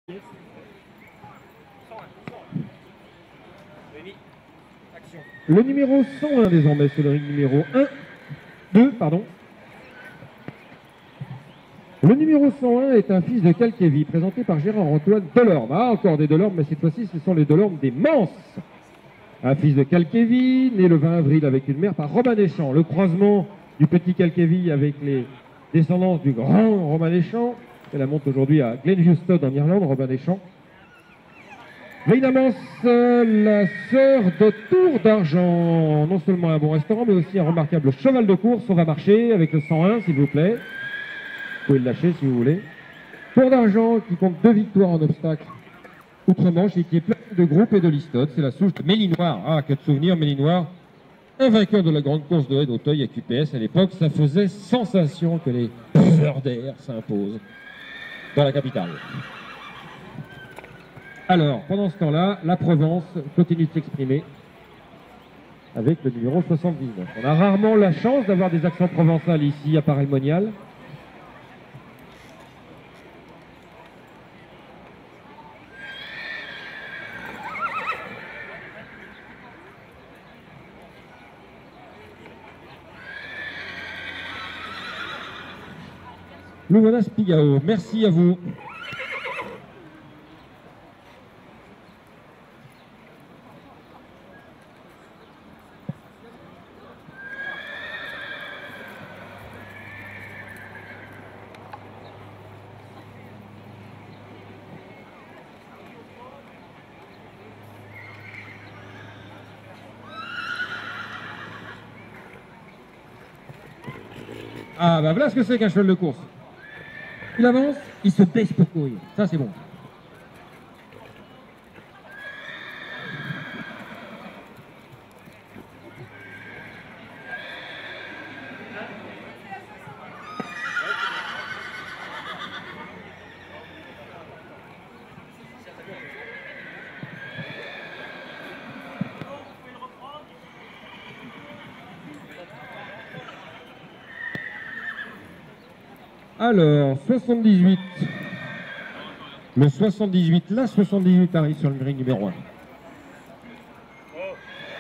Le numéro 101 désormais sur le ring numéro 2, pardon. Le numéro 101 est un fils de Calquévis, présenté par Gérard-Antoine Delorme. Ah, encore des Delorme, mais cette fois-ci, ce sont les Delorme des Manses. Un fils de Calquévis, né le 20 avril avec une mère par Robin Deschamps. Le croisement du petit Calquévis avec les descendances du grand Robin Deschamps. Elle monte aujourd'hui à Glenhouston en Irlande, Robin Deschamps. Veillamance, la sœur de Tour d'Argent. Non seulement un bon restaurant, mais aussi un remarquable cheval de course. On va marcher avec le 101, s'il vous plaît. Vous pouvez le lâcher si vous voulez. Tour d'Argent qui compte 2 victoires en obstacle outre-Manche et qui est plein de groupes et de listotes. C'est la souche de Mélinoir. Ah, que de souvenirs, Mélinoir. Un vainqueur de la grande course de haie d'Auteuil à QPS à l'époque. Ça faisait sensation que les buveurs d'air s'imposent dans la capitale. Alors, pendant ce temps-là, la Provence continue de s'exprimer avec le numéro 79. On a rarement la chance d'avoir des accents provençaux ici à Paray-le-Monial. Louvanas Pigao, merci à vous. Ah bah voilà ce que c'est qu'un cheval de course. Il avance, il se baisse pour courir. Ça c'est bon. Alors, 78. Le 78, la 78 arrive sur le ring numéro 1.